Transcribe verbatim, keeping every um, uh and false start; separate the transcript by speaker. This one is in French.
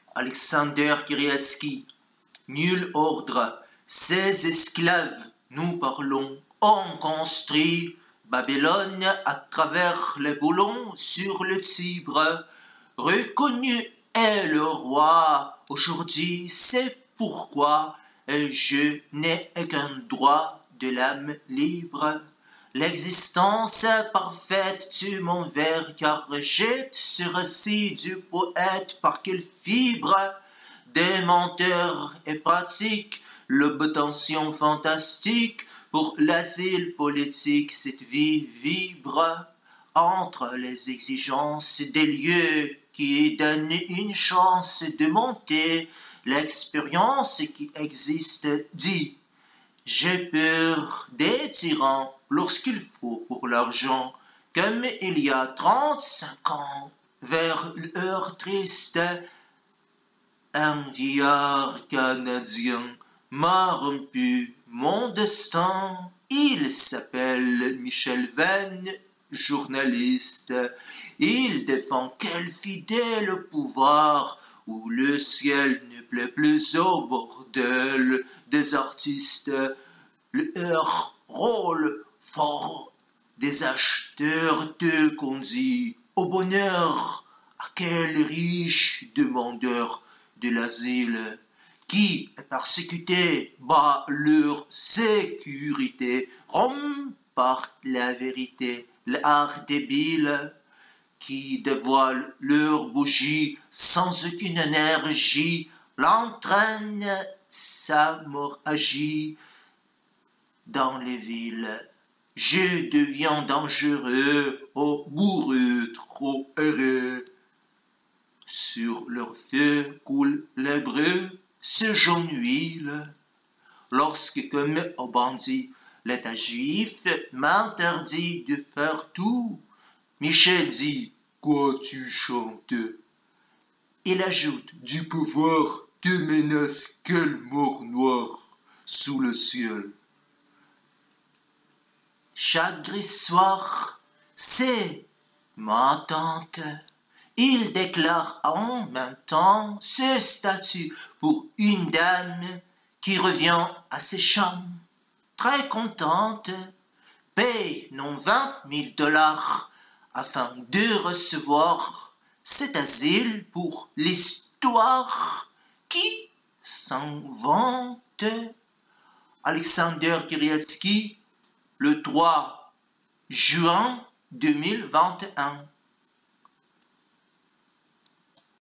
Speaker 1: Alexander Kiriatsky, nul ordre, ces esclaves, nous parlons, ont construit Babylone à travers les boulons sur le Tibre. Reconnu est le roi, aujourd'hui c'est pourquoi je n'ai qu'un droit de l'âme libre. L'existence parfaite de mon vers, car jette ce récit du poète par quelle fibre des menteurs et pratiques, l'obtention fantastique pour l'asile politique, cette vie vibre entre les exigences des lieux qui donnent une chance de monter l'expérience qui existe dit. J'ai peur des tyrans lorsqu'il faut pour l'argent, comme il y a trente-cinq ans, vers l'heure triste, un vieillard canadien m'a rompu mon destin. Il s'appelle Michel Venn, journaliste. Il défend quel fidèle pouvoir où le ciel ne plaît plus au bordel des artistes. Leur rôle fort des acheteurs te conduit au bonheur. À quel riche demandeur de l'asile qui est persécuté bat leur sécurité, rompt par la vérité, l'art débile qui dévoile leur bougie sans aucune énergie, l'entraîne sa mort agit dans les villes. Je deviens dangereux, ô bourreux trop heureux. Sur leur feu coule l'hébreu, ce jaune huile. Lorsque, comme au bandit, l'État juif m'interdit de faire tout, Michel dit, quoi tu chantes? Il ajoute, du pouvoir te menace quelle mort noire sous le ciel. Chaque gris soir, c'est ma tante. Il déclare en même temps ce statut pour une dame qui revient à ses chambres, très contente, paye non vingt mille dollars afin de recevoir cet asile pour l'histoire qui s'en vante. Alexander Kiriatsky, le trois juin deux mille vingt et un.